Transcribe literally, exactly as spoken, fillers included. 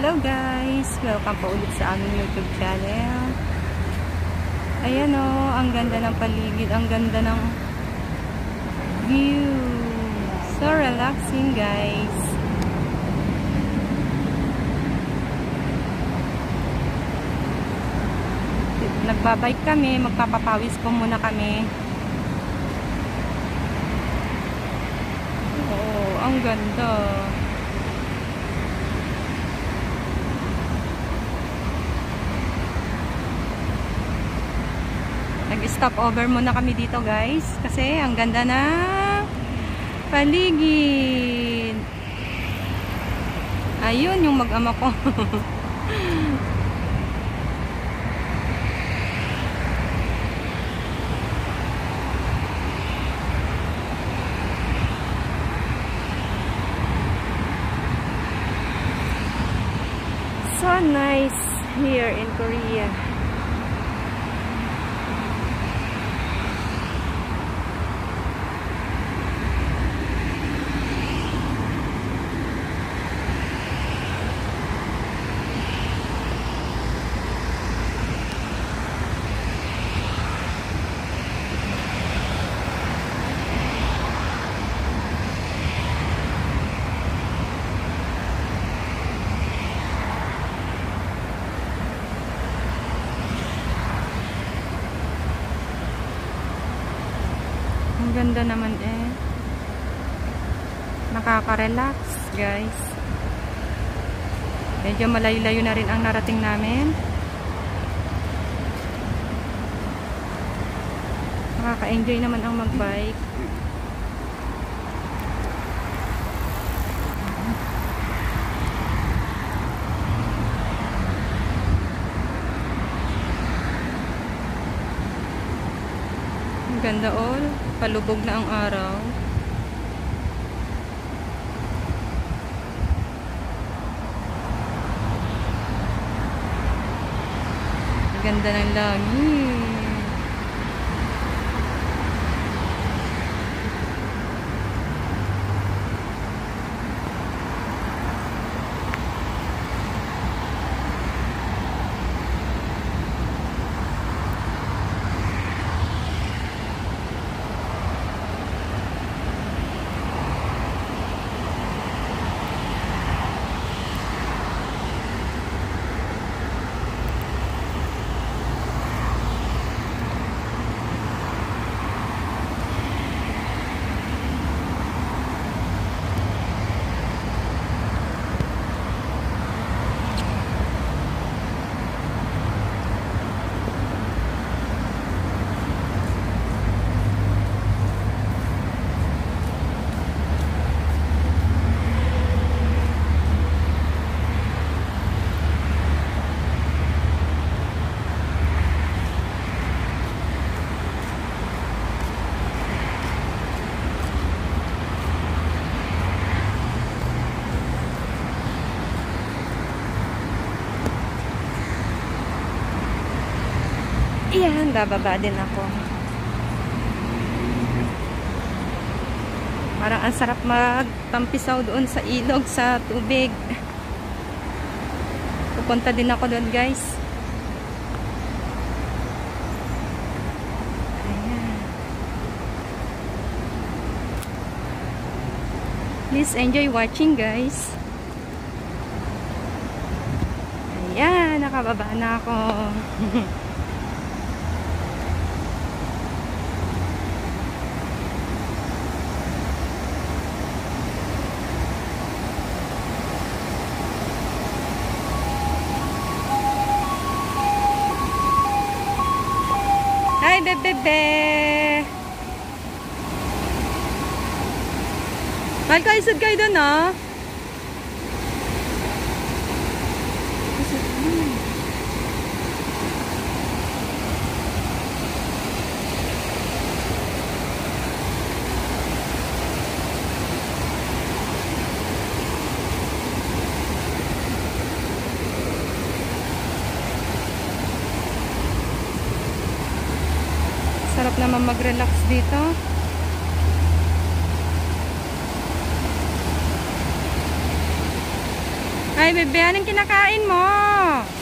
Hello guys! Welcome po ulit sa aming YouTube channel. Ayan o, ang ganda ng paligid, ang ganda ng view. So relaxing guys. Nagbabike kami, magpapapawis po muna kami. Oh, ang ganda. Nag-stop over muna kami dito guys kasi ang ganda na paligid. Ayun yung mag-ama ko. So nice here in Korea. Ang ganda naman eh. Nakaka-relax, guys. Medyo malayo-layo na rin ang narating namin. Nakaka-enjoy naman ang mag-bike. Ang ganda all. Palubog na ang araw. Ang ganda ng langit. Iyan, bababa din ako. Parang ang sarap magtampisaw doon sa ilog, sa tubig. Pupunta din ako doon guys. Ayan. Please enjoy watching guys. Ayan, nakababa na ako. Hi, bebe! Mahal ka, isod kayo doon, no? Sarap naman mag-relax dito. Hi Ay, bebe, anong kinakain mo?